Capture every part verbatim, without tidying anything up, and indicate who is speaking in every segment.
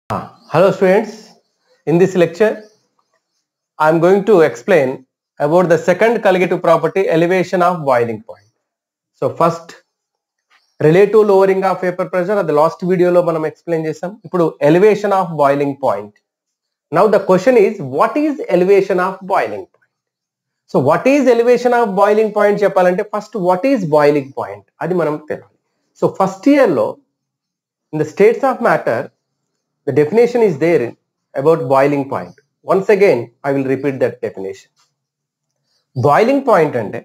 Speaker 1: Hello students, in this lecture I am going to explain about the second colligative property, elevation of boiling point. So first, relative lowering of vapor pressure, the last video lo manam explain chesam. Ippudu elevation of boiling point. Now the question is, what is elevation of boiling point? So what is elevation of boiling point cheppalante, first what is boiling point adi manam telali. So first year lo in the states of matter the definition is there about boiling point. Once again, I will repeat that definition. Boiling point ante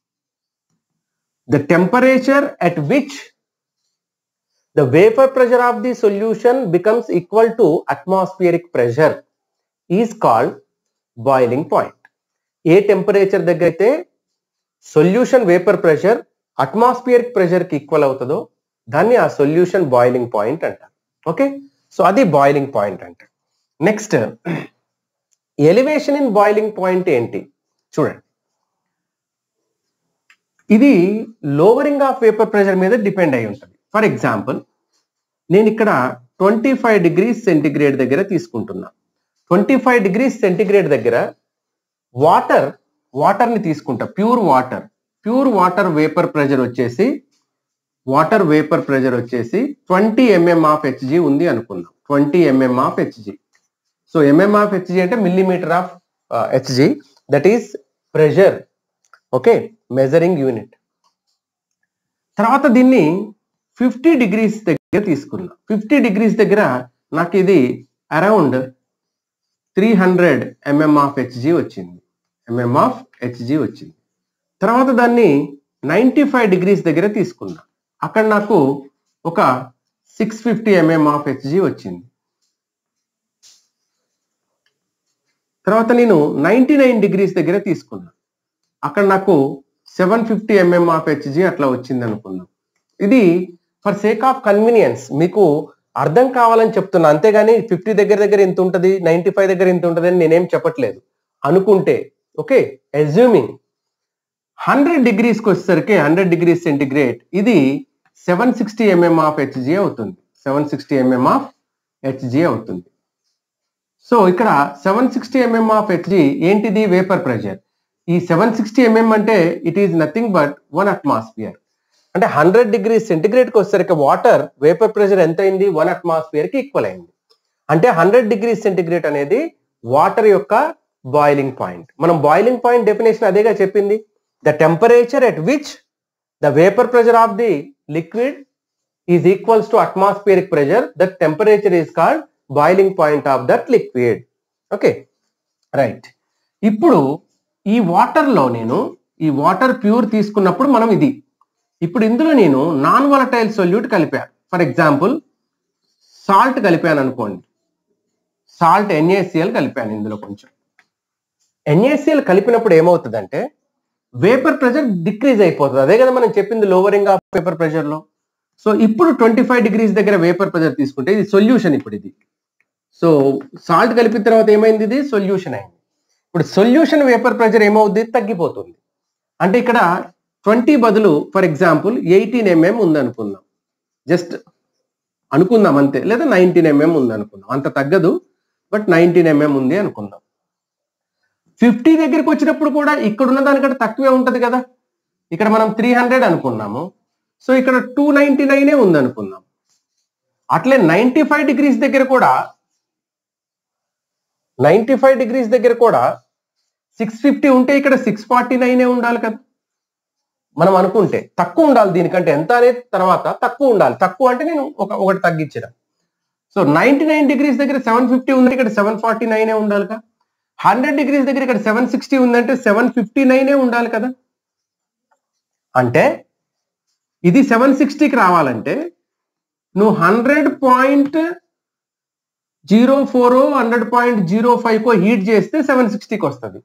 Speaker 1: the temperature at which the vapor pressure of the solution becomes equal to atmospheric pressure is called boiling point. ఏ temperature దగ్గర అయితే solution vapour pressure atmospheric pressure కి equal అవుతుందో దాన్ని ఆ solution boiling point అంటారు. Okay, so అది boiling point అంటే. Next, elevation in boiling point ఏంటి చూడండి. ఇది లోవరింగ్ ఆఫ్ వేపర్ ప్రెషర్ మీద డిపెండ్ అయి ఉంటుంది. ఫర్ ఎగ్జాంపుల్, నేను ఇక్కడ ట్వంటీ ఫైవ్ డిగ్రీస్ సెంటిగ్రేడ్ దగ్గర తీసుకుంటున్నా. ట్వంటీ ఫైవ్ డిగ్రీస్ సెంటిగ్రేడ్ దగ్గర వాటర్ వాటర్ని తీసుకుంటా, pure water pure water vapour pressure వచ్చేసి వాటర్ వేపర్ ప్రెషర్ వచ్చేసి ట్వంటీ ఎంఎం ఆఫ్ హెచ్జి ఉంది అనుకుందాం. Twenty mm of Hg. So mm of Hg అంటే millimetre of Hg, that is pressure. Okay, measuring unit. తర్వాత దీన్ని fifty degrees దగ్గర తీసుకున్నా. Fifty degrees దగ్గర నాకు ఇది around three hundred mm of Hg వచ్చింది. ఎంఎం ఆఫ్ హెచ్జి వచ్చింది. తర్వాత దాన్ని నైంటీ ఫైవ్ డిగ్రీస్ దగ్గర తీసుకున్నా. అక్కడ నాకు ఒక six fifty mm of Hg వచ్చింది. తర్వాత నేను నైంటీ నైన్ డిగ్రీస్ దగ్గర తీసుకున్నా. అక్కడ నాకు seven fifty mm of Hg అట్లా వచ్చింది అనుకున్నాం. ఇది ఫర్ సేక్ ఆఫ్ కన్వీనియన్స్ మీకు అర్థం కావాలని చెప్తున్నా, అంతేగాని ఫిఫ్టీ దగ్గర దగ్గర ఇంత ఉంటుంది, నైంటీ ఫైవ్ దగ్గర ఇంత ఉంటుంది అని నేనేం చెప్పట్లేదు. అనుకుంటే ఓకే, అజ్యూమింగ్ హండ్రెడ్ డిగ్రీస్కి వచ్చేసరికి హండ్రెడ్ డిగ్రీస్ సెంటిగ్రేడ్ ఇది seven sixty mm of Hg అవుతుంది. Seven sixty mm of Hg అవుతుంది. సో ఇక్కడ seven sixty mm of Hg ఏంటిది? Vapour pressure. ఈ సెవెన్ సిక్స్టీ ఎంఎం అంటే it is nothing but one atmosphere. అంటే హండ్రెడ్ డిగ్రీ సెంటిగ్రేడ్కి వచ్చేసరికి వాటర్ వేపర్ ప్రెషర్ ఎంత అయింది? వన్ అట్మాస్ఫియర్కి ఈక్వల్ అయింది. అంటే హండ్రెడ్ డిగ్రీ సెంటిగ్రేడ్ అనేది వాటర్ యొక్క బాయిలింగ్ పాయింట్. మనం బాయిలింగ్ పాయింట్ డెఫినేషన్ అదేగా చెప్పింది. The temperature at which the vapour pressure of the liquid is equals to atmospheric pressure, that temperature is called boiling point of that liquid. Okay, right. ఇప్పుడు ఈ వాటర్లో నేను ఈ water pure తీసుకున్నప్పుడు మనం ఇది ఇప్పుడు ఇందులో నేను నాన్ వాలటైల్ సొల్యూట్ కలిపాను. ఫర్ ఎగ్జాంపుల్ సాల్ట్ కలిపాను అనుకోండి. సాల్ట్ ఎన్ఏసిఎల్ కలిపాను ఇందులో కొంచెం. ఎన్ఏసిఎల్ కలిపినప్పుడు ఏమవుతుందంటే వేపర్ ప్రెషర్ డిక్రీజ్ అయిపోతుంది. అదే కదా మనం చెప్పింది లోవరింగ్ ఆఫ్ వేపర్ ప్రెషర్లో. సో ఇప్పుడు ట్వంటీ ఫైవ్ డిగ్రీస్ దగ్గర వేపర్ ప్రెషర్ తీసుకుంటే ఇది సొల్యూషన్. ఇప్పుడు ఇది సో సాల్ట్ కలిపిన తర్వాత ఏమైంది? ఇది సొల్యూషన్ అయింది. ఇప్పుడు సొల్యూషన్ వేపర్ ప్రెషర్ ఏమవుద్ది? తగ్గిపోతుంది. అంటే ఇక్కడ ట్వంటీ బదులు ఫర్ ఎగ్జాంపుల్ ఎయిటీన్ ఎంఎం ఉంది అనుకుందాం. జస్ట్ అనుకుందాం అంతే, లేదా నైన్టీన్ ఎంఎం ఉంది అనుకుందాం. అంత తగ్గదు, బట్ నైన్టీన్ ఎంఎం ఉంది అనుకుందాం. ఫిఫ్టీ దగ్గరికి వచ్చినప్పుడు కూడా ఇక్కడ ఉన్న దానికంటే తక్కువే ఉంటుంది కదా. ఇక్కడ మనం త్రీ హండ్రెడ్ అనుకున్నాము, సో ఇక్కడ టూ నైన్టీ నైనే ఉంది అనుకుందాం. అట్లే నైన్టీ ఫైవ్ డిగ్రీస్ దగ్గర కూడా నైన్టీ ఫైవ్ డిగ్రీస్ దగ్గర కూడా సిక్స్ ఫిఫ్టీ ఉంటే ఇక్కడ సిక్స్ ఫార్టీ నైనే ఉండాలి కదా. మనం అనుకుంటే తక్కువ ఉండాలి దీనికంటే, ఎంత అనేది తర్వాత తక్కువ ఉండాలి. తక్కువ అంటే నేను ఒక ఒకటి తగ్గించిన. సో నైన్టీ నైన్ డిగ్రీస్ దగ్గర సెవెన్ ఫిఫ్టీ ఉంది, ఇక్కడ సెవెన్ ఫార్టీ నైనే ఉండాలి కదా. హండ్రెడ్ డిగ్రీస్ దగ్గర ఇక్కడ సెవెన్ సిక్స్టీ ఉందంటే సెవెన్ ఫిఫ్టీ నైనే ఉండాలి కదా. అంటే ఇది సెవెన్ సిక్స్టీకి రావాలంటే నువ్వు hundred point zero four hundred point zero five కో హీట్ చేస్తే సెవెన్ సిక్స్టీకి వస్తుంది.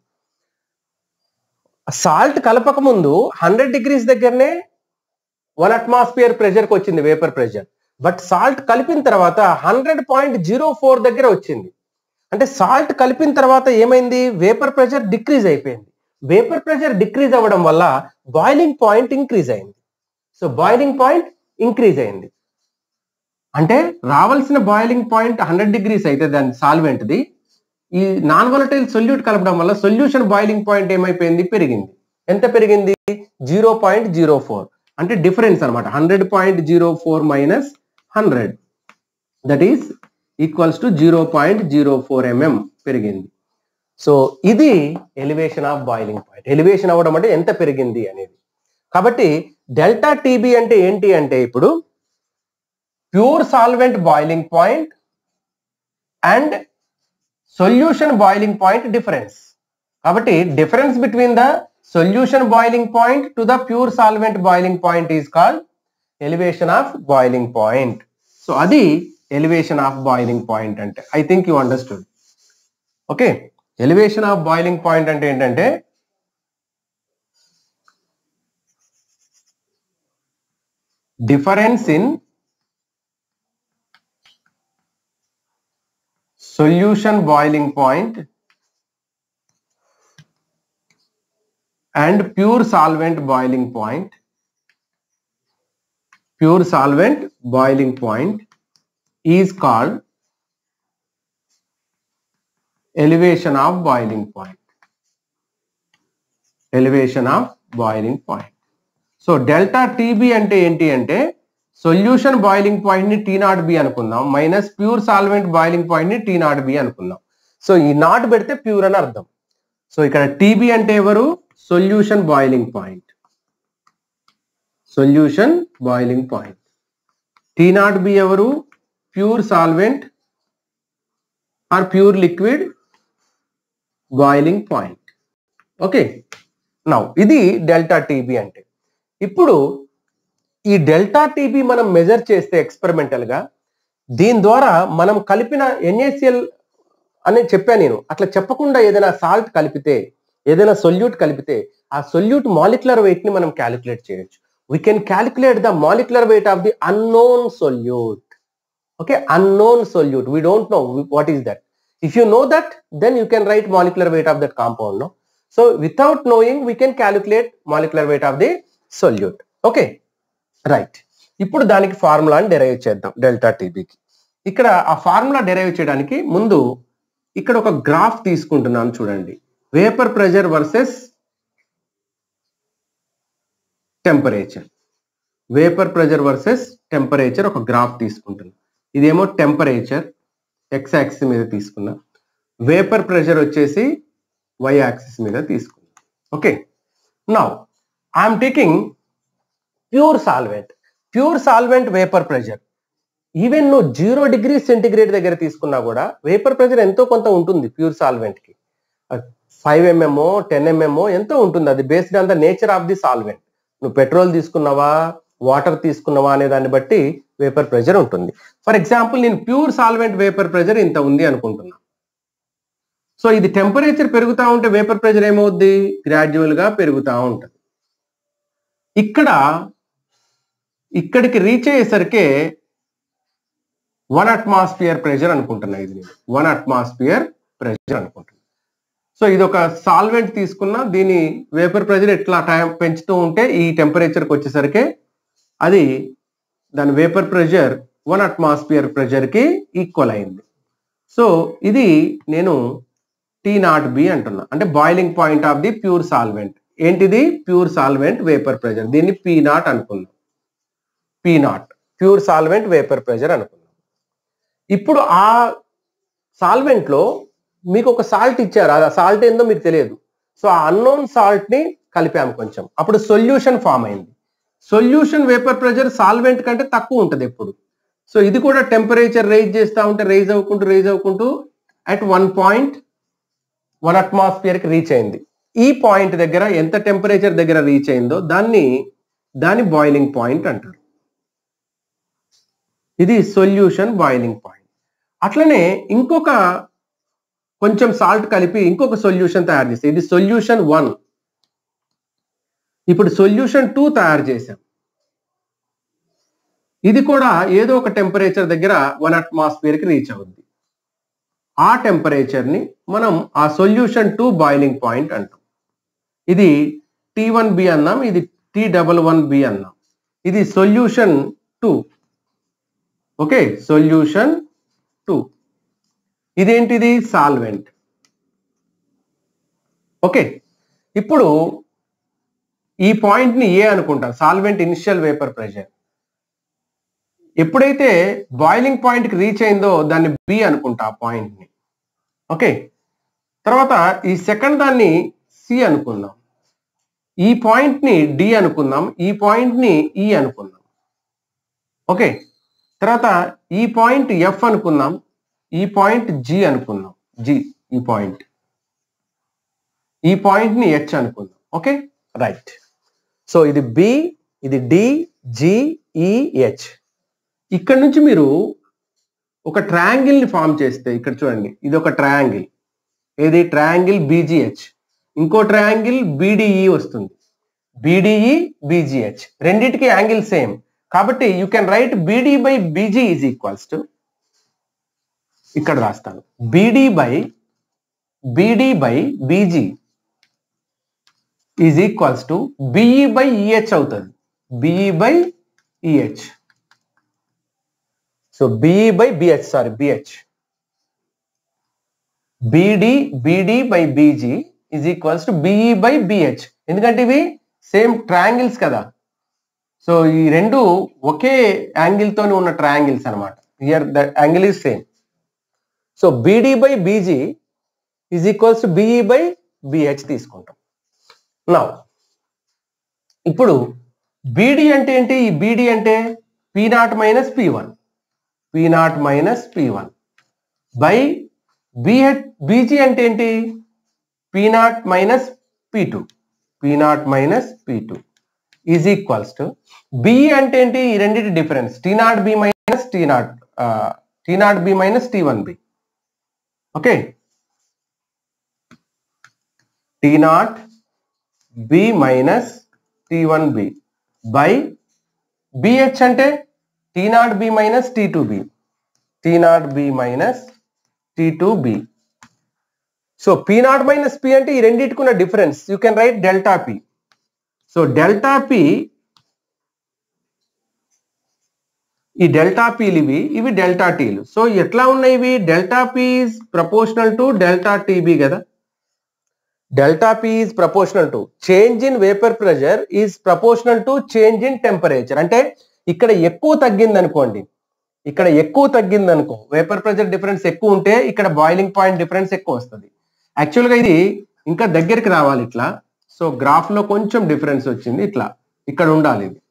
Speaker 1: సాల్ట్ కలపక ముందు హండ్రెడ్ డిగ్రీస్ దగ్గరనే వన్ అట్మాస్ఫియర్ ప్రెషర్కి వచ్చింది వేపర్ ప్రెషర్. బట్ సాల్ట్ కలిపిన తర్వాత హండ్రెడ్ పాయింట్ జీరో ఫోర్ దగ్గర వచ్చింది. అంటే సాల్ట్ కలిపిన తర్వాత ఏమైంది? వేపర్ ప్రెషర్ డిక్రీజ్ అయిపోయింది. వేపర్ ప్రెషర్ డిక్రీజ్ అవ్వడం వల్ల బాయిలింగ్ పాయింట్ ఇంక్రీజ్ అయింది. సో బాయిలింగ్ పాయింట్ ఇంక్రీజ్ అయింది. అంటే రావాల్సిన బాయిలింగ్ పాయింట్ హండ్రెడ్ డిగ్రీస్ అయితే దాని సాల్వెంట్ది, ఈ నాన్ వాలటైల్ సొల్యూట్ కలపడం వల్ల సొల్యూషన్ బాయిలింగ్ పాయింట్ ఏమైపోయింది, పెరిగింది. ఎంత పెరిగింది, జీరో పాయింట్ జీరో ఫోర్. అంటే డిఫరెన్స్ అనమాట, hundred point zero four minus hundred, that is equals to zero point zero four mm పెరిగింది. సో ఇది elevation of boiling point. Elevation అవ్వడం అంటే ఎంత పెరిగింది అనేది. కాబట్టి డెల్టా టీబీ అంటే ఏంటి అంటే ఇప్పుడు pure solvent boiling point and solution boiling point difference. కాబట్టి difference between the solution boiling point to the pure solvent boiling point is called elevation of boiling point. So అది ఎలివేషన్ ఆఫ్ బాయిలింగ్ పాయింట్ అంటే. I think you understood. Okay, elevation of boiling point అంటే ఏంటంటే difference in solution boiling point and pure solvent boiling point. Pure solvent boiling point is called elevation of boiling point. Elevation of boiling point. So delta T B ante enti ante solution boiling point ని T naught B అనుకుందాం, minus pure solvent boiling point ని T naught B అనుకుందాం. So ఈ naught పెడితే pure అని అర్థం. So ఇక్కడ TB అంటే ఎవరు, solution boiling point. Solution boiling point. T naught B ఎవరు, pure solvent or pure liquid boiling point. Okay, now ఇది డెల్టా టీబీ అంటే. ఇప్పుడు ఈ డెల్టా టీబీ మనం మెజర్ చేస్తే ఎక్స్పెరిమెంటల్ గా, దీని ద్వారా మనం కలిపిన ఎన్ఏసిఎల్ అని చెప్పాను నేను, అట్లా చెప్పకుండా ఏదైనా సాల్ట్ కలిపితే, ఏదైనా సొల్యూట్ కలిపితే ఆ సొల్యూట్ మాలిక్యులర్ వెయిట్ ని మనం క్యాలిక్యులేట్ చేయొచ్చు. We can calculate the molecular weight of the unknown solute. Okay, unknown solute, we don't know what is that. If you know that then you can write molecular weight of that compound. No, so without knowing we can calculate molecular weight of the solute. Okay, right. ఇప్పుడు దానికి ఫార్ములాని derive చేద్దాం delta టీబీకి. ఇక్కడ ఆ formula derive చేయడానికి ముందు ఇక్కడ ఒక graph తీసుకుంటున్నాను చూడండి. Vapour pressure versus temperature. Vapour pressure versus temperature ఒక గ్రాఫ్ తీసుకుంటున్నాను. ఇదేమో టెంపరేచర్ ఎక్స్ యాక్సిస్ మీద తీసుకున్నా, వేపర్ ప్రెషర్ వచ్చేసి వై యాక్సిస్ మీద తీసుకున్నా. Okay, now I'm taking pure solvent. Pure solvent vapour pressure, even నువ్వు జీరో డిగ్రీ సెంటిగ్రేడ్ దగ్గర తీసుకున్నా కూడా వేపర్ ప్రెషర్ ఎంతో కొంత ఉంటుంది ప్యూర్ సాల్వెంట్ కి. ఫైవ్ ఎంఎంఓ టెన్ ఎంఎంఓ ఎంతో ఉంటుంది, అది based on the nature of the solvent. నువ్వు పెట్రోల్ తీసుకున్నావా వాటర్ తీసుకున్నావా అనే దాన్ని బట్టి వేపర్ ప్రెషర్ ఉంటుంది. ఫర్ ఎగ్జాంపుల్ నేను ప్యూర్ సాల్వెంట్ వేపర్ ప్రెషర్ ఇంత ఉంది అనుకుంటున్నా. సో ఇది టెంపరేచర్ పెరుగుతూ ఉంటే వేపర్ ప్రెషర్ ఏమవుద్ది, గ్రాడ్యువల్ గా పెరుగుతూ ఉంటుంది. ఇక్కడ ఇక్కడికి రీచ్ అయ్యేసరికి వన్ అట్మాస్ఫియర్ ప్రెషర్ అనుకుంటున్నా. ఇది నేను వన్ అట్మాస్ఫియర్ ప్రెషర్ అనుకుంటున్నా. సో ఇది ఒక సాల్వెంట్ తీసుకున్నా, దీని వేపర్ ప్రెషర్ ఎట్లా టైం పెంచుతూ ఉంటే ఈ టెంపరేచర్కి వచ్చేసరికి అది దాని వేపర్ ప్రెషర్ వన్ అట్మాస్ఫియర్ ప్రెషర్కి ఈక్వల్ అయింది. సో ఇది నేను టీ నాట్ బి అంటున్నా, అంటే boiling point of the pure solvent. ఏంటిది, ప్యూర్ సాల్వెంట్ వేపర్ ప్రెషర్. దీన్ని పీ నాట్ అనుకుందాం. P naught pure solvent vapour pressure అనుకుందాం. ఇప్పుడు ఆ సాల్వెంట్ లో మీకు ఒక సాల్ట్ ఇచ్చారు, ఆ సాల్ట్ ఏందో మీకు తెలియదు. సో ఆ అన్నోన్ సాల్ట్ ని కలిపాము కొంచెం, అప్పుడు సొల్యూషన్ ఫామ్ అయింది. సొల్యూషన్ వేపర్ ప్రెషర్ సాల్వెంట్ కంటే తక్కువ ఉంటుంది ఎప్పుడు. సో ఇది కూడా టెంపరేచర్ రైజ్ చేస్తూ ఉంటే రైజ్ అవ్వకుంటూ రైజ్ అవ్వకుంటూ at one point one atmosphere కి రీచ్ అయింది. ఈ పాయింట్ దగ్గర ఎంత టెంపరేచర్ దగ్గర రీచ్ అయిందో దాన్ని దాని బాయిలింగ్ పాయింట్ అంటారు. ఇది సొల్యూషన్ బాయిలింగ్ పాయింట్. అట్లనే ఇంకొక కొంచెం సాల్ట్ కలిపి ఇంకొక సొల్యూషన్ తయారు చేస్తాం, ఇది సొల్యూషన్ వన్. ఇప్పుడు సొల్యూషన్ టూ తయారు చేసాం, ఇది కూడా ఏదో ఒక టెంపరేచర్ దగ్గర వన్ అట్మాస్ఫియర్ కి రీచ్ అవుద్ది. ఆ టెంపరేచర్ ని మనం ఆ సొల్యూషన్ టూ బాయిలింగ్ పాయింట్ అంటాం. ఇది టీ వన్ బి అన్నాం, ఇది టీ డబల్ వన్ బి అన్నాం. ఇది solution two. Okay, solution two. ఇదేంటిది? సాల్వెంట్. ఓకే, ఇప్పుడు ఈ పాయింట్ ని ఏ అనుకుంటాం, సాల్వెంట్ ఇనిషియల్ వేపర్ ప్రెషర్. ఎప్పుడైతే బాయిలింగ్ పాయింట్ కి రీచ్ అయిందో దాన్ని బి అనుకుంటా ఆ పాయింట్ ని. ఓకే, తర్వాత ఈ సెకండ్ దాన్ని సి అనుకుందాం, ఈ పాయింట్ ని డి అనుకుందాం, ఈ పాయింట్ ని ఈ అనుకుందాం. ఓకే, తర్వాత ఈ పాయింట్ ఎఫ్ అనుకుందాం, ఈ పాయింట్ జి అనుకుందాం, జి ఈ పాయింట్, ఈ పాయింట్ ని హెచ్ అనుకుందాం. Okay, right. సో ఇది బి, ఇది డి, జి, ఈ, హెచ్. ఇక్కడ నుంచి మీరు ఒక ట్రయాంగిల్ ని ఫామ్ చేస్తే, ఇక్కడ చూడండి, ఇది ఒక ట్రయాంగిల్, ఏది? Triangle BGH. ఇంకో ట్రయాంగిల్ బీడిఈ వస్తుంది, బీడిఈ బీజీహెచ్. రెండింటికి యాంగిల్ సేమ్ కాబట్టి you can write BD by BG is equals to, ఇక్కడ రాస్తాను, BD by BD by BG is equals to BE by EH అవుతుంది, BE by EH. So BE by BH, sorry BH, BD BD by BG is equals to BE by BH. ఎందుకంటే ఇవి same triangles కదా, so ఈ రెండు ఒకే angle తోనే ఉన్న triangles అనమాట. Here the angle is same. So BD by BG is equals to BE by BH తీసుకుంటాం. Now ఇప్పుడు బీడీ అంటే ఏంటి? ఈ బీడీ అంటే P naught minus P one, P naught minus P one by BH. BG అంటే ఏంటి? P naught minus P two, P naught minus P two is equals to BE అంటే ఏంటి? ఈ రెండింటి difference, T naught B minus T naught T naught B minus T one B. Okay, T naught B minus T one B by BH అంటే T naught B minus T two B, T naught B minus T two B. So P naught minus P అంటే ఈ రెండింటికి ఉన్న difference, you can write delta P. So delta P, ఈ delta పీలు ఇవి, ఇవి delta టీలు. సో ఎట్లా ఉన్నాయి ఇవి? Delta P is proportional to delta TB కదా. Delta P is proportional to change in vapour pressure is proportional to change in temperature. అంటే ఇక్కడ ఎక్కువ తగ్గింది అనుకోండి, ఇక్కడ ఎక్కువ తగ్గింది అనుకో, వేపర్ ప్రెషర్ డిఫరెన్స్ ఎక్కువ ఉంటే ఇక్కడ బాయిలింగ్ పాయింట్ డిఫరెన్స్ ఎక్కువ వస్తుంది. యాక్చువల్గా ఇది ఇంకా దగ్గరికి రావాలి ఇట్లా. సో గ్రాఫ్ లో కొంచెం డిఫరెన్స్ వచ్చింది, ఇట్లా ఇక్కడ ఉండాలి ఇది.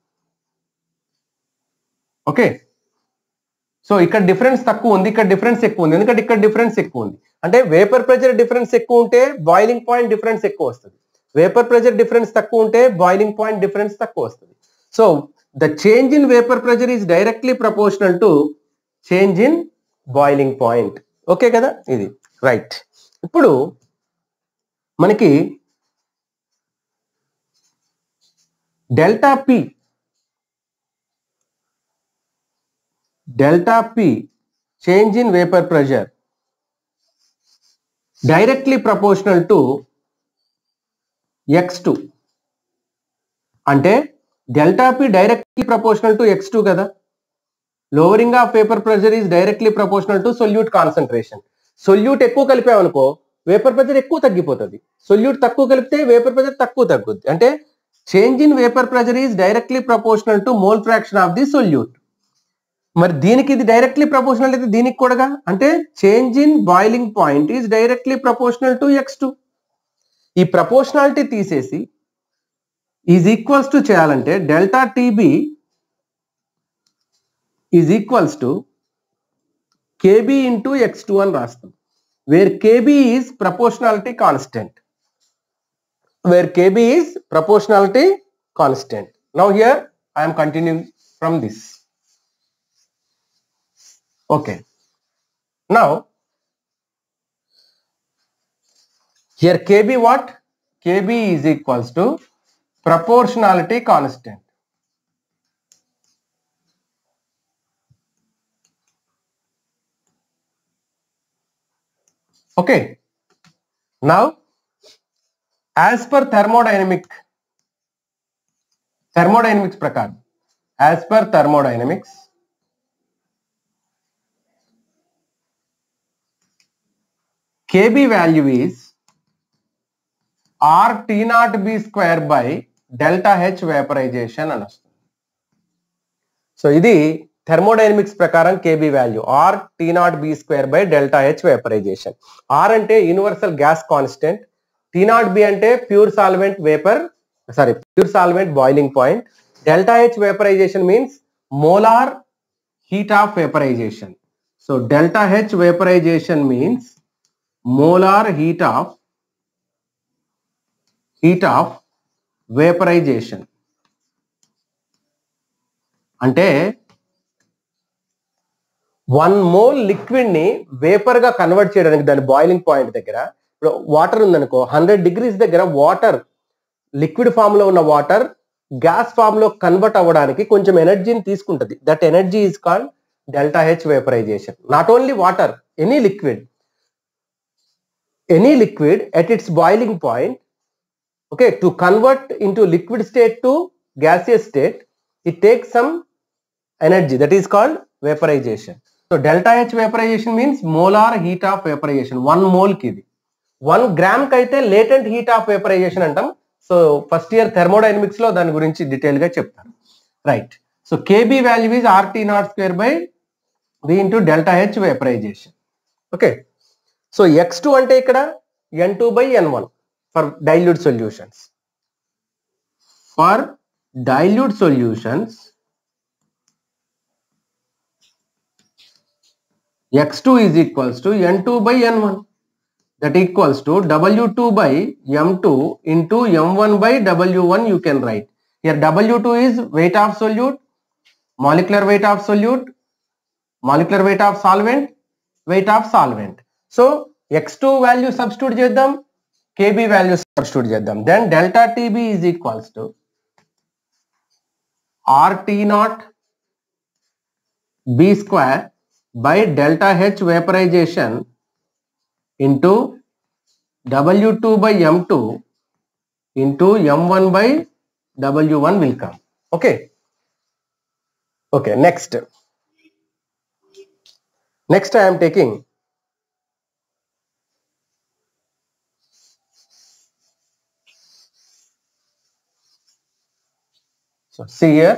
Speaker 1: ఓకే, సో ఇక్కడ డిఫరెన్స్ తక్కువ ఉంది, ఇక్కడ డిఫరెన్స్ ఎక్కువ ఉంది, ఎందుకంటే ఇక్కడ డిఫరెన్స్ ఎక్కువ ఉంది. అంటే వేపర్ ప్రెషర్ డిఫరెన్స్ ఎక్కువ ఉంటే బాయిలింగ్ పాయింట్ డిఫరెన్స్ ఎక్కువ వస్తుంది, వేపర్ ప్రెషర్ డిఫరెన్స్ తక్కువ ఉంటే బాయిలింగ్ పాయింట్ డిఫరెన్స్ తక్కువ వస్తుంది. So the change in vapour pressure is directly proportional to change in boiling point. Okay కదా, ఇది రైట్. ఇప్పుడు మనకి delta P, delta P change in vapour pressure directly proportional to X two. అంటే delta P directly proportional to X two కదా. Lowering of vapour pressure is directly proportional to solute concentration. Solute ఎక్కువ కలిపామనుకో vapour pressure ఎక్కువ తగ్గిపోతుంది, solute తక్కువ కలిపితే vapour pressure తక్కువ తగ్గుద్ది. అంటే change in vapour pressure is directly proportional to mole fraction of the solute. మరి దీనికి ఇది డైరెక్ట్లీ ప్రపోర్షనల్ అయితే దీనికి కూడా, అంటే change in boiling point is directly proportional to X two. ఈ ప్రపోర్షనాలిటీ తీసేసి ఈజ్ ఈక్వల్స్ టు చేయాలంటే delta TB is equals to KB into X two అని రాస్తాం, where KB is proportionality constant, where KB is proportionality constant. Now here I'm continuing from this. Okay, now here K B what? K B is equals to proportionality constant. Okay, now as per thermodynamic thermodynamics prakar, as per thermodynamics Kb value is R T naught B square by delta H vaporization అని వస్తుంది. So ఇది thermodynamics ప్రకారం Kb value R T naught B square by delta H vaporization. R అంటే universal gas constant, T naught B అంటే pure solvent vapour sorry pure solvent boiling point, delta H vaporization means molar heat of vaporization. So delta H vaporization means molar heat of heat of vaporization. అంటే one mole liquid ని vapour గా convert చేయడానికి దాని boiling point దగ్గర ఇప్పుడు water ఉందనుకో, hundred degrees దగ్గర water liquid form లో ఉన్న వాటర్ గ్యాస్ ఫామ్ లో కన్వర్ట్ అవ్వడానికి కొంచెం ఎనర్జీని తీసుకుంటది. That energy is called delta H vaporization. Not only water, any liquid any liquid at its boiling point, okay, to convert into liquid state to gaseous state, it takes some energy, that is called vaporization. So delta H vaporization means molar heat of vaporization. one mole ki idi one gram ki aithe latent heat of vaporization antam. So first year thermodynamics lo dani gurinchi detail ga cheptaru, right? So Kb value is R T naught square by V into delta H vaporization. Okay, so X two ante ikkada N two by N one for dilute solutions. For dilute solutions, X two is equals to N two by N one, that equals to W two by M two into M one by W one. You can write here W two is weight of solute, molecular weight of solute, molecular weight of solvent, weight of solvent. So X two value substitute చేద్దాం, Kb value substitute చేద్దాం. Then delta Tb is equals to R T naught B square by delta H vaporization into W two by M two into M one by W one will come. Okay. Okay. Next. Next I am taking so see here,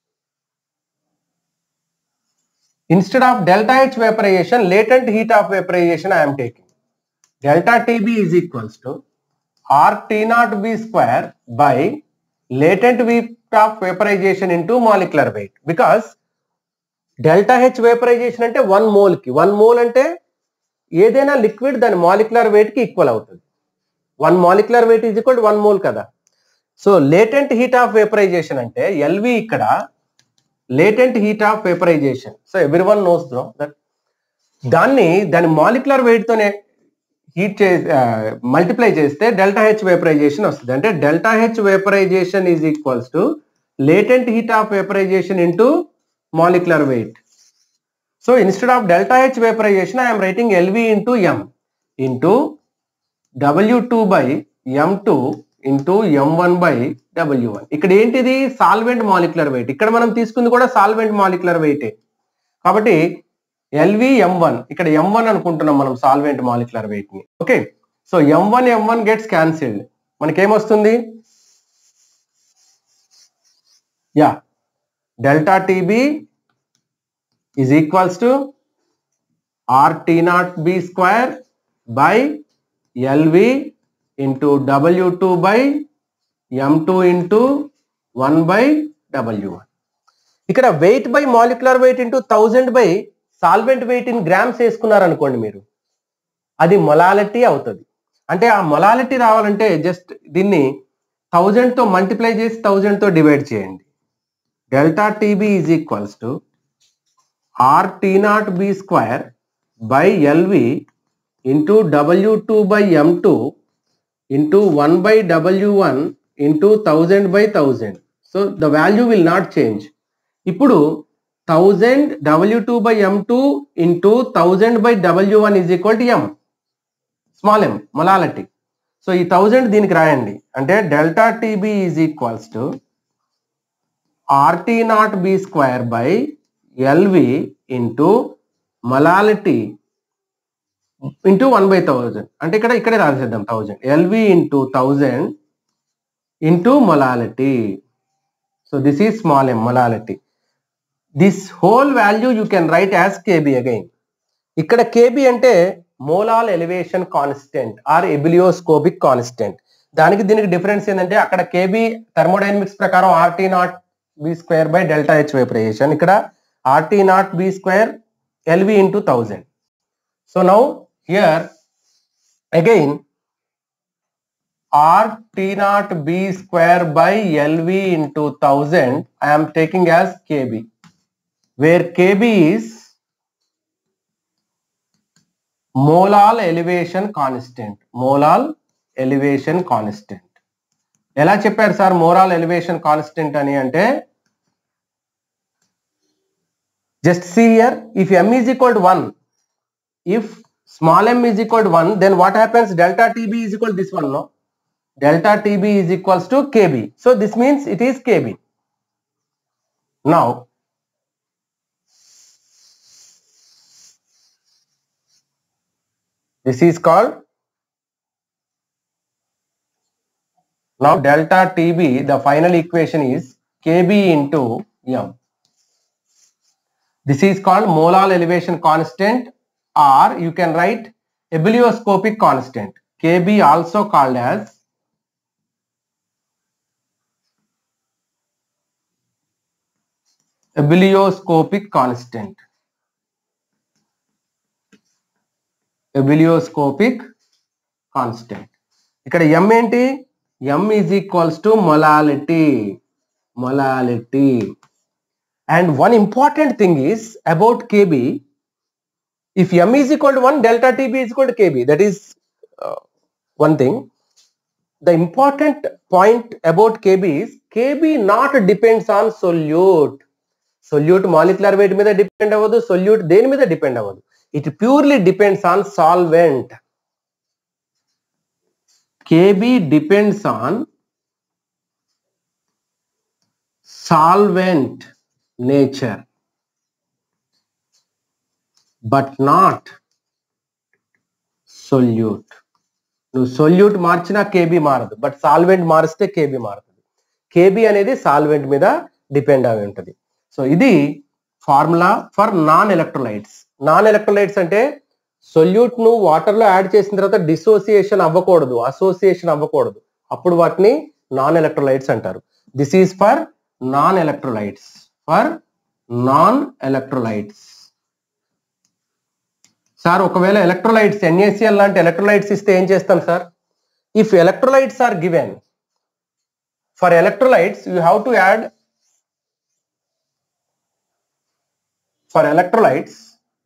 Speaker 1: instead of delta H vaporization, latent heat of vaporization I am taking. Delta Tb is equals to R T naught B square by latent heat of vaporization into molecular weight, because delta H vaporization అంటే one mole కి one mole అంటే ఏదైనా liquid దాని molecular weight కి equal అవుతుంది. One molecular weight is equal to one mole కదా. So latent heat of vaporization అంటే L V ఇక్కడ latent heat of vaporization. So everyone knows that దాన్ని దాని మాలిక్యులర్ వెయిట్ తోనే హీట్ చే మల్టిప్లై చేస్తే డెల్టా హెచ్ వేపరైజేషన్ వస్తుంది. అంటే delta H vaporization is equals to latent heat of vaporization into molecular weight. So instead of delta H vaporization, I am writing L V into M into W two by M two into M one by W one. ఇక్కడ ఏంటిది solvent molecular wait, ఇక్కడ మనం తీసుకుంది కూడా solvent molecular వెయిటే కాబట్టి L V M one, ఇక్కడ M one అనుకుంటున్నాం మనం సాల్వెంట్ మాలిక్యులర్ వెయిట్ ని. Okay, so M one M one gets cancelled. మనకేమొస్తుంది? Yeah delta Tb is equals to R T naught B square by L V into W two by M two into one by W one. ఇక్కడ weight by molecular weight into thousand by solvent weight in grams వేసుకున్నారు అనుకోండి మీరు, అది molality అవుతుంది. అంటే ఆ molality రావాలంటే just దీన్ని థౌజండ్ తో మల్టిప్లై చేసి థౌజండ్ తో డివైడ్ చేయండి. Delta Tb is equals to R T naught B square by L V into W two by M two into one by W one into one thousand by one thousand. So the value will not change. ఇప్పుడు one thousand W two by M two into one thousand by W one is equal to M, small m, molality. So ఈ one thousand దీనికి రాయండి. అంటే delta Tb is equals to R T naught B square by L V into molality into one by thousand అంటే ఇక్కడ ఇక్కడే రాసేద్దాం thousand L V into thousand into molality. So this is small M molality. This whole value you can write as K B again. ఇక్కడ K B అంటే molal elevation constant or ebullioscopic constant. దానికి దీనికి difference ఏంటంటే అక్కడ కేబీ థర్మోడైనమిక్స్ ప్రకారం R T naught B square by delta H vaporization, ఇక్కడ R T naught B square L V into thousand. So now here again RT naught B square by L V into thousand I am taking as K B, where K B is molal elevation constant. Molal elevation constant ఎలా చెప్పారు sir molal elevation constant అని అంటే, just see here, if m is equal to one, if small m is equal to one, then what happens? Delta Tb is equal to this one, no? Delta Tb is equals to kb. So this means it is kb. Now this is called, now delta Tb, the final equation is kb into m. This is called molar elevation constant, or you can write ebullioscopic constant. Kb also called as ebullioscopic constant. Ebullioscopic constant. ఇక్కడ m ఏంటి? m is equals to molality. Molality. And one important thing is about kb. If m is equal to one, delta Tb is equal to kb. That is uh, one thing. The important point about kb is kb not depends on solute. Solute molecular weight మీద depend అవ్వదు, solute దేని మీద depend అవ్వదు. It purely depends on solvent. Kb depends on solvent nature, but not solute. నువ్వు solute మార్చినా kb మారదు, but solvent మారిస్తే kb మారుతుంది. kb అనేది సాల్వెంట్ మీద డిపెండ్ అయి ఉంటుంది. సో ఇది formula for non electrolytes. Non electrolytes అంటే సొల్యూట్ ను వాటర్ లో యాడ్ చేసిన తర్వాత డిసోసియేషన్ అవ్వకూడదు, అసోసియేషన్ అవ్వకూడదు, అప్పుడు వాటిని నాన్ ఎలక్ట్రోలైట్స్ అంటారు. This is for non electrolytes. For non electrolytes. Sir ఒకవేళ ఎలక్ట్రోలైట్స్ ఎన్ఏసిఎల్ లాంటి ఎలక్ట్రోలైట్స్ ఇస్తే ఏం చేస్తాం sir? If electrolytes are given, for electrolytes you have to add, for electrolytes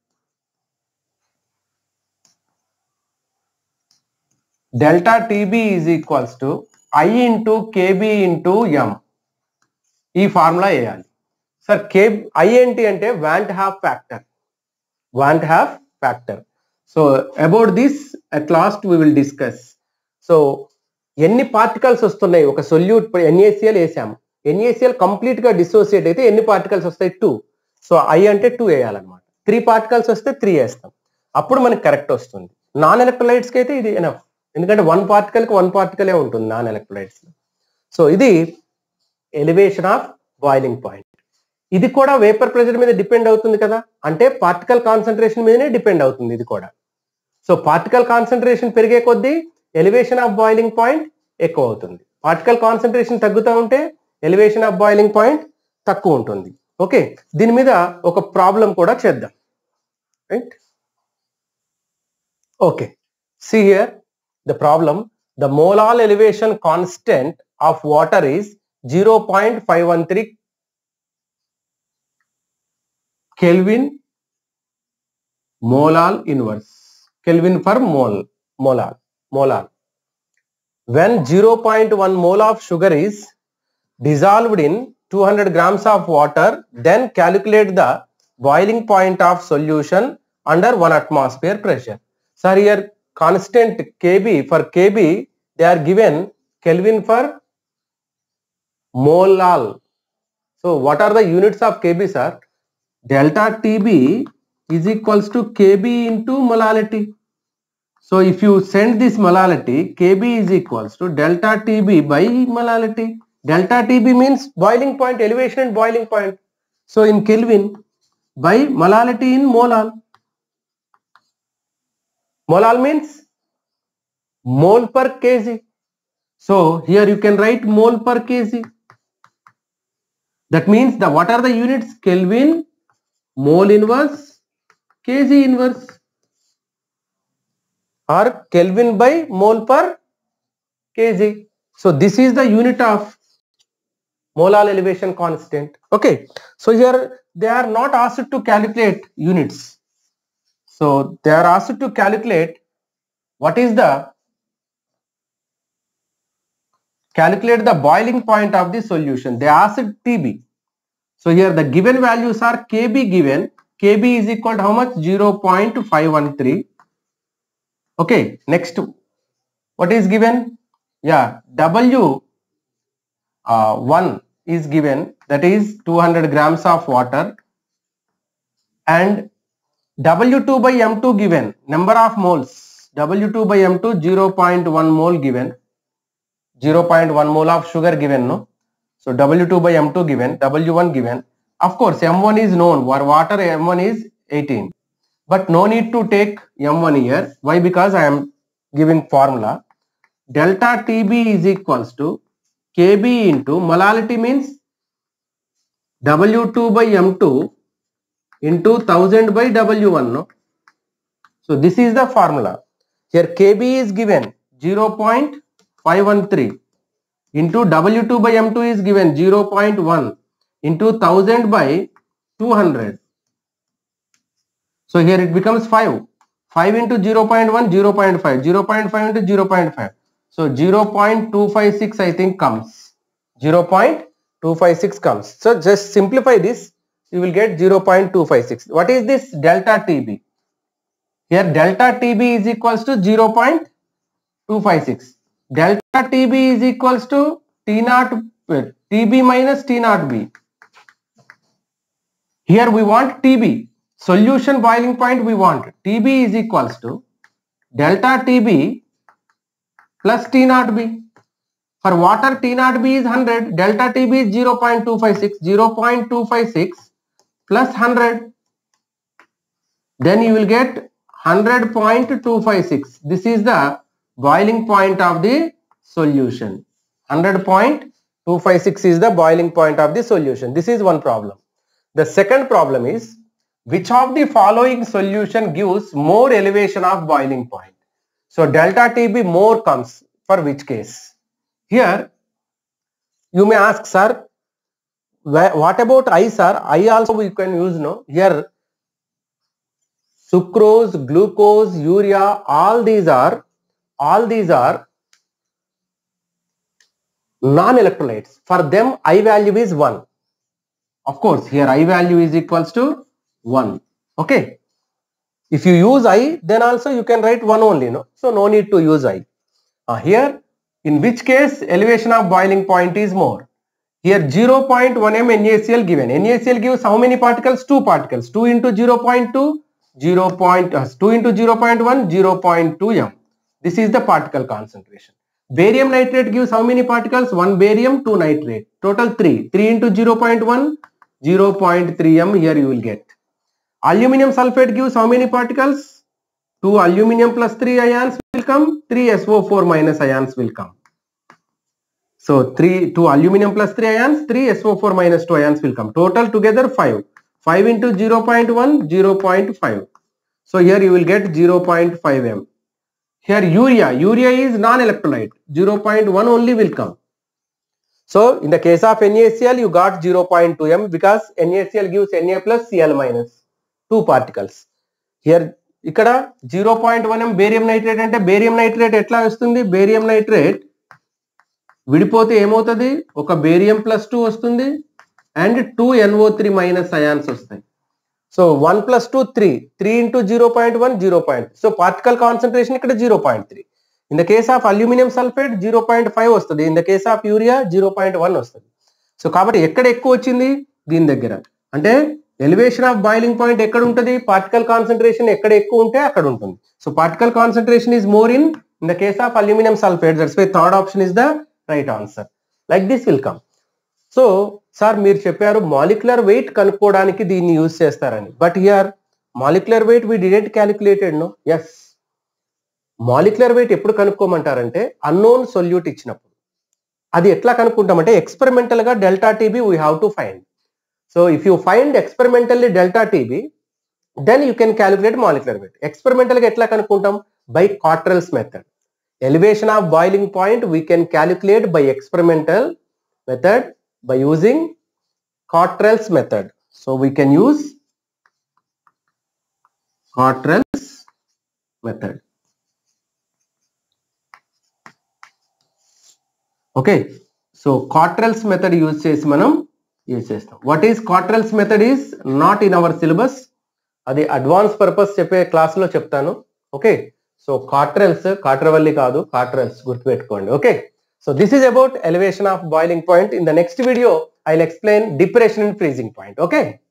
Speaker 1: delta Tb is equals to I into Kb into m. ఈ formula వేయాలి sir. కే I ఏంటి అంటే van't Hoff factor. Van't Hoff factor. So about this at last we will discuss. So ఎన్ని particles వస్తున్నాయి ఒక solute, N A C L వేసాము, N A C L complete గా డిసోసియేట్ అయితే ఎన్ని పార్టికల్స్ వస్తాయి? టూ. సో ఐ అంటే టూ వేయాలన్నమాట. త్రీ పార్టికల్స్ వస్తే త్రీ వేస్తాం, అప్పుడు మనకి కరెక్ట్ వస్తుంది. నాన్ ఎలక్ట్రోలైట్స్కి అయితే ఇది ఎనఫ్, ఎందుకంటే వన్ పార్టికల్ కి వన్ పార్టికలే ఉంటుంది నాన్ ఎలక్ట్రోలైట్స్. సో ఇది ఎలివేషన్ ఆఫ్ బాయిలింగ్ పాయింట్. ఇది కూడా వేపర్ ప్రెషర్ మీద డిపెండ్ అవుతుంది కదా, అంటే పార్టికల్ కాన్సన్ట్రేషన్ మీదనే డిపెండ్ అవుతుంది ఇది కూడా. సో పార్టికల్ కాన్సన్ట్రేషన్ పెరిగే కొద్దీ ఎలివేషన్ ఆఫ్ బాయిలింగ్ పాయింట్ ఎక్కువ అవుతుంది. పార్టికల్ కాన్సన్ట్రేషన్ తగ్గుతూ ఉంటే ఎలివేషన్ ఆఫ్ బాయిలింగ్ పాయింట్ తక్కువ ఉంటుంది. ఓకే, దీని మీద ఒక ప్రాబ్లం కూడా చేద్దాం. Right, okay. See here the problem. The molar elevation constant of water is zero point five one three Kelvin molar inverse. Kelvin per mole, molar, molar. When zero point one mole of sugar is dissolved in two hundred grams of water, then calculate the boiling point of solution under one atmosphere pressure. Sir, here constant Kb, for Kb they are given Kelvin per molal. So what are the units of Kb, sir? Delta Tb is equals to Kb into molality. So if you send this molality, Kb is equals to delta Tb by molality. Delta Tb means boiling point, elevation and boiling point. So in Kelvin by molality in molal. Molal means mole per kg. So here you can write mole per kg. That means the what are the units? Kelvin, mole inverse, kg inverse, or Kelvin by mole per kg. So this is the unit of molal elevation constant. Okay, so here they are not asked to calculate units. So they are asked to calculate what is the calculate the boiling point of the solution. They asked Tb. So here the given values are Kb given. Kb is equal to how much? zero point five one three. Okay, next what is given? Yeah, W uh, one is given, that is two hundred grams of water, and W two by M two given, number of moles, W two by M two zero point one mole given, zero point one mole of sugar given, no? So W two by M two given, W one given. Of course M one is known, where water M one is eighteen, but no need to take M one here. Why? Because I am giving formula. Delta Tb is equals to Kb into molality means W two by M two into one thousand by W one, no? So this is the formula. Here Kb is given zero point five one three into W two by M two is given zero point one into one thousand by two hundred. So here it becomes five. five into zero point one, zero point five. zero point five into zero point five. So zero point two five six I think comes. zero point two five six comes. So just simplify this. You will get zero point two five six. What is this? Delta Tb. Here delta Tb is equals to zero point two five six. Delta Tb is equals to T naught Tb minus T naught b. Here we want Tb. Solution boiling point we want. Tb is equals to delta Tb plus T naught b. For water T naught b is one hundred. Delta Tb is zero point two five six. zero point two five six plus one hundred. Then you will get one hundred point two five six. This is the boiling point of the solution. one hundred point two five six is the boiling point of the solution. This is one problem. The second problem is, which of the following solution gives more elevation of boiling point? So delta Tb more comes for which case? Here you may ask, sir, what about I, sir? I also we can use, no? Here sucrose, glucose, urea, all these are all these are non-electrolytes. For them I value is one. Of course here I value is equals to one. Okay, if you use I, then also you can write one only, no? So no need to use I. Uh, here in which case elevation of boiling point is more? Here zero point one m NaCl given. NaCl gives how many particles? Two particles. two into zero point two, zero. Uh, two into zero point one, zero point two m. This is the particle concentration. Barium nitrate gives how many particles? One barium, two nitrate. Total three. three into zero point one, zero point three m. Here you will get. Aluminium sulfate gives how many particles? two aluminium plus three ions will come. three S O four minus ions will come. So three, two aluminium plus three ions, three S O four minus two ions will come. Total together five. five into zero point one, zero point five. So here you will get zero point five m. Here urea, urea is non-electrolyte. zero point one only will come. So in the case of NaCl you got zero point two m because NaCl gives Na plus Cl minus. Two particles. Here ikkada zero point one m barium nitrate ante barium nitrate etla vastundi? Barium nitrate విడిపోతే ఏమవుతుంది? ఒక barium plus two వస్తుంది and two N O three minus ions వస్తాయి. So one plus two, three. three into zero point one, zero point two. So particle concentration ఇక్కడ zero point three. In the case of aluminium sulphate zero point five వస్తుంది. In the case of urea zero point one వస్తుంది. So కాబట్టి ఎక్కడ ఎక్కువ వచ్చింది? దీని దగ్గర. అంటే ఎలివేషన్ ఆఫ్ బాయిలింగ్ పాయింట్ ఎక్కడ ఉంటుంది? పార్టికల్ కాన్సన్ట్రేషన్ ఎక్కడ ఎక్కువ ఉంటే అక్కడ ఉంటుంది. So particle concentration is more in in the case of aluminium sulphate. That's why third option is the right answer. Like this will come. So sir మీరు చెప్పారు molecular weight కనుక్కోవడానికి దీన్ని యూజ్ చేస్తారని. But here molecular weight we didn't calculated no. Yes, molecular weight ఎప్పుడు కనుక్కోమంటారంటే unknown solute ఇచ్చినప్పుడు. అది ఎట్లా కనుక్కుంటామంటే ఎక్స్పెరిమెంటల్ గా delta T B we have to find. So if you find experimentally delta T B then you can calculate molecular weight. Experimental గా ఎట్లా కనుక్కుంటాం? By Cottrell's method. Elevation of boiling point we can calculate by experimental method by using Cottrell's method. So we can use Cottrell's method. Okay, so Cottrell's method use chesi manam use chestam. What is Cottrell's method is not in our syllabus. Adi advanced purpose cheppe class lo cheptanu. Okay, so Cottrell's Cottrelli kaadu, Cottrell's gurtu pettukondi. Okay, so this is about elevation of boiling point. In the next video, I'll explain depression and freezing point. Okay.